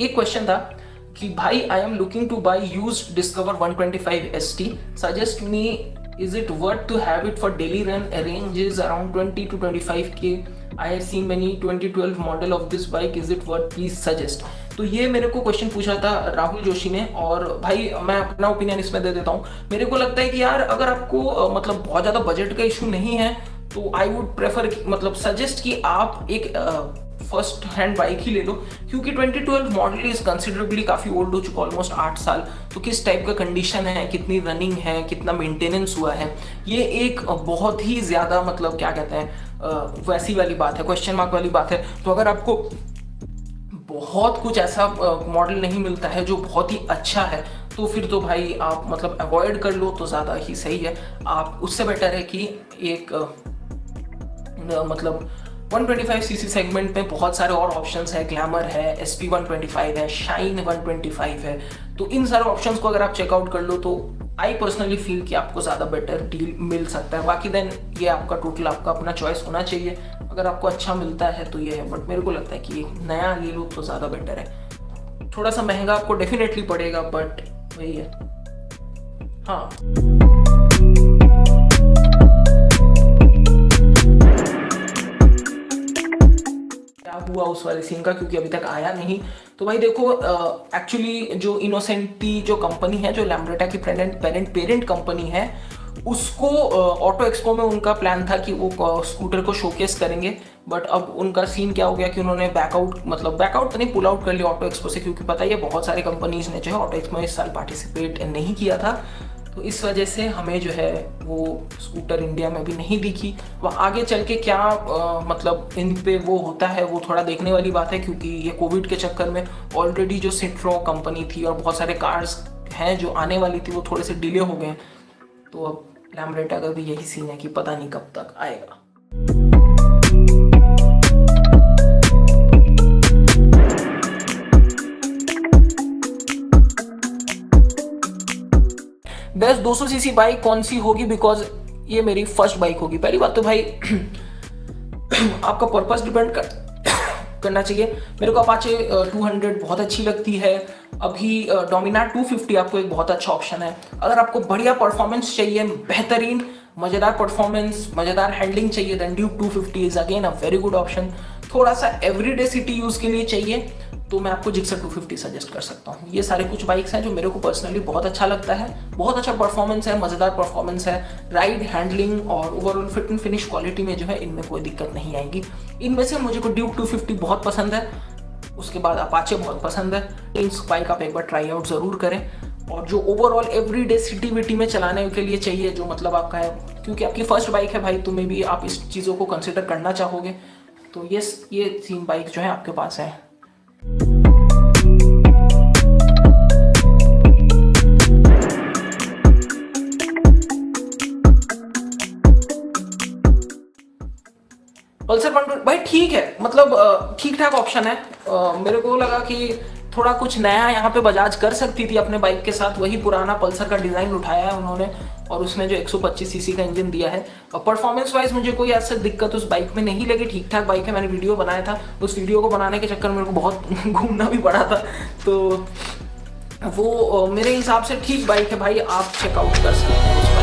एक क्वेश्चन था कि भाई I am looking to buy used Discover 125 ST, suggest me is it worth to have it for daily run, ranges around 20 to 25k, I have seen many 2012 model of this bike, is it worth, please suggest। तो ये मेरे को question पूछा था राहुल जोशी ने, और भाई मैं अपना ओपिनियन इसमें दे देता हूँ। मेरे को लगता है कि यार अगर आपको मतलब बहुत ज़्यादा बजट का इशू नहीं है तो आई वुड प्रेफर मतलब सजेस्ट कि आप एक फर्स्ट हैंड बाइक ही ले लो, क्योंकि 2012 मॉडल इज कंसिडरेबली काफ़ी ओल्ड हो चुका, ऑलमोस्ट 8 साल। तो किस टाइप का कंडीशन है, कितनी रनिंग है, कितना मेंटेनेंस हुआ है, ये एक बहुत ही ज़्यादा मतलब क्या कहते हैं वैसी वाली बात है, क्वेश्चन मार्क वाली बात है। तो अगर आपको बहुत कुछ ऐसा मॉडल नहीं मिलता है जो बहुत ही अच्छा है, तो फिर तो भाई आप मतलब अवॉइड कर लो तो ज़्यादा ही सही है। आप उससे बेटर है कि एक मतलब 125cc सेगमेंट में बहुत सारे और ऑप्शंस है, ग्लैमर है, SP 125 है, शाइन 125 है। तो इन सारे ऑप्शंस को अगर आप चेकआउट कर लो तो आई पर्सनली फील कि आपको ज़्यादा बेटर डील मिल सकता है। बाकी देन ये आपका टोटल आपका अपना चॉइस होना चाहिए, अगर आपको अच्छा मिलता है तो ये है, बट मेरे को लगता है कि नया ले लो तो ज़्यादा बेटर है। थोड़ा सा महंगा आपको डेफिनेटली पड़ेगा, बट वही है। हाँ, हुआ उस वाले सीन का, क्योंकि अभी तक आया नहीं। तो भाई देखो, एक्चुअली जो इनोसेंटी जो कंपनी है, जो लैम्ब्रेटा की पेरेंट कंपनी है, उसको ऑटो एक्सपो में उनका प्लान था कि वो स्कूटर को शोकेस करेंगे, बट अब उनका सीन क्या हो गया कि उन्होंने बैकआउट तो नहीं, पुल आउट कर लिया ऑटो एक्सपो से, क्योंकि पता ही है बहुत सारे कंपनीज ने जो है ऑटो एक्सपो में इस साल पार्टिसिपेट नहीं किया था। तो इस वजह से हमें जो है वो स्कूटर इंडिया में भी नहीं दिखी। वह आगे चल के क्या मतलब इन पे वो होता है वो थोड़ा देखने वाली बात है, क्योंकि ये कोविड के चक्कर में ऑलरेडी जो सिट्रो कंपनी थी और बहुत सारे कार्स हैं जो आने वाली थी वो थोड़े से डिले हो गए। तो अब लैम्ब्रेटा का भी यही सीन है कि पता नहीं कब तक आएगा। बेस्ट 200cc बाइक कौन सी होगी, बिकॉज ये मेरी फर्स्ट बाइक होगी। पहली बात तो भाई आपका पर्पस डिपेंड करना चाहिए। मेरे को अपाचे 200 बहुत अच्छी लगती है। अभी डोमिनार 250 आपको एक बहुत अच्छा ऑप्शन है। अगर आपको बढ़िया परफॉर्मेंस चाहिए, बेहतरीन मज़ेदार परफॉर्मेंस, मज़ेदार हैंडलिंग चाहिए, then Duke 250 is again a very good option. थोड़ा सा एवरीडे सिटी यूज़ के लिए चाहिए तो मैं आपको जिक्सर 250 सजेस्ट कर सकता हूँ। ये सारे कुछ बाइक्स हैं जो मेरे को पर्सनली बहुत अच्छा लगता है। बहुत अच्छा परफॉर्मेंस है, मज़ेदार परफॉर्मेंस है, राइड, हैंडलिंग और overall fit and finish quality में जो है इनमें कोई दिक्कत नहीं आएगी। इनमें से मुझे को ड्यूक 250 बहुत पसंद है, उसके बाद अपाचे बहुत पसंद है। इस बाइक आप एक बार ट्राई आउट ज़रूर करें। और जो ओवरऑल एवरीडे सिटी विटी में चलाने के लिए चाहिए, जो मतलब आपका है, क्योंकि आपकी फर्स्ट बाइक है भाई, तो मे भी आप इस चीज़ों को कंसिडर करना चाहोगे, तो ये 3 बाइक जो है आपके पास है। पल्सर 120 भाई ठीक है, मतलब ठीक ठाक ऑप्शन है। मेरे को लगा कि थोड़ा कुछ नया यहाँ पे बजाज कर सकती थी अपने बाइक के साथ। वही पुराना पल्सर का डिज़ाइन उठाया है उन्होंने, और उसने जो 125cc का इंजन दिया है। और परफॉर्मेंस वाइज मुझे कोई ऐसा दिक्कत उस बाइक में नहीं लगी, ठीक ठाक बाइक है। मैंने वीडियो बनाया था, उस वीडियो को बनाने के चक्कर में मेरे को बहुत घूमना भी पड़ा था, तो वो मेरे हिसाब से ठीक बाइक है भाई, आप चेकआउट कर सकते हैं उस